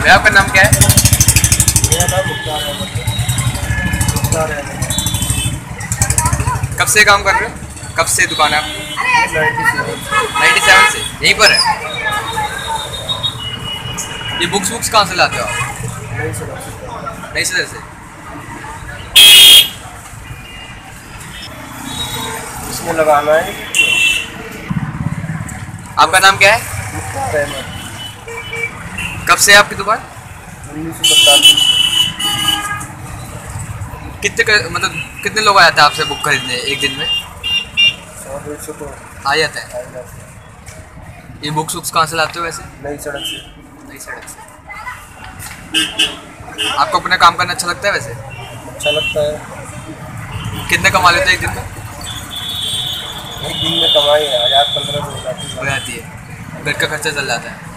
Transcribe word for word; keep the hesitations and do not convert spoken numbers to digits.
भैया आपका नाम क्या है? मेरा नाम मुख्तार है। मुख्तार है। कब से काम कर रहे हो? कब से दुकान है आपकी? नाइन्टी सेवन से यहीं पर है। ये बुक्स बुक्स कहाँ से लाते हो आप? नहीं सर। नई सदर से। इसमें लगाना है। आपका नाम क्या है? मुख्तार है। कब से है आपकी दुकान? उन्नीस सौ सत्तानवे। कितने क- मतलब कितने लोग आ जाते हैं आपसे बुक खरीदने एक दिन में? सौ डेढ़ सौ तो आ जाते हैं। आ ही जाते हैं। ये बुक्स बुक्स कहाँ से लाते हो वैसे? नई सड़क से। नई सड़क से। आपको अपना काम करना अच्छा लगता है वैसे? अच्छा लगता है। कितने कमा लेते हैं एक दिन में? एक दिन में कमाई है हज़ार पंद्रह सौ हो जाती हो है। जाती है, घर का खर्चा चल जाता है।